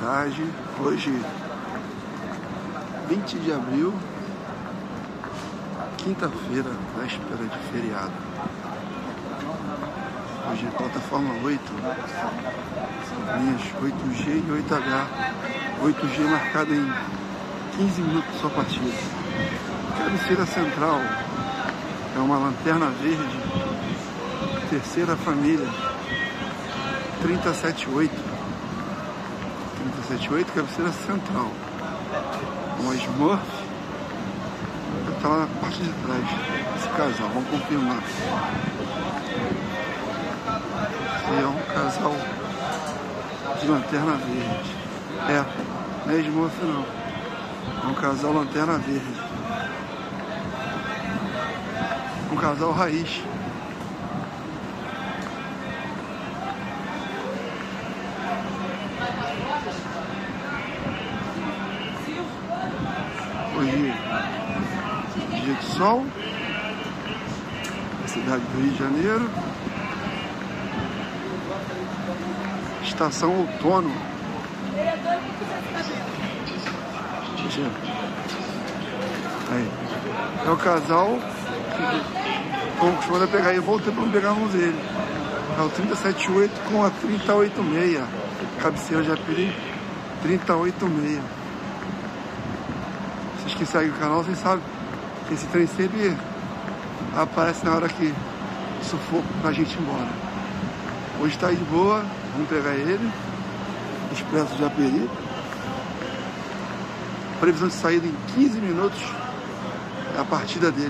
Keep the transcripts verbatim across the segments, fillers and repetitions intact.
tarde, hoje vinte de abril, quinta-feira, véspera de feriado. Hoje plataforma oito, linhas oito G e oito H, oito G marcada em quinze minutos só partida. Cabeceira central é uma lanterna verde, terceira família, trinta e sete oito. trinta e sete oito, cabeceira central. Uma Smurf, está lá na parte de trás. Esse casal, vamos confirmar. Esse é um casal de lanterna verde. É, não é Smurf não. É um casal lanterna verde. Um casal raiz. Hoje, dia de sol, na cidade do Rio de Janeiro, estação outono. Aí. É o casal que estão acostumados a pegar e voltei para não pegarmos ele. É o trinta e sete oito com a trinta e oito seis, cabeceira de apelido trinta e oito seis. Vocês que seguem o canal, vocês sabem que esse trem sempre aparece na hora que sufoco pra gente ir embora. Hoje tá aí de boa, vamos pegar ele, expresso de Aperi. Previsão de saída em quinze minutos é a partida dele.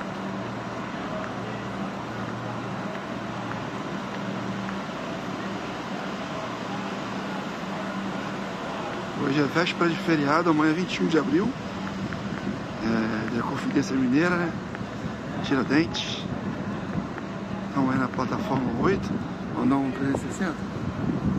Hoje é véspera de feriado, amanhã é vinte e um de abril. É, da Confidência Mineira, né? Tiradentes. Estamos aí na plataforma oito, ou não trezentos e sessenta.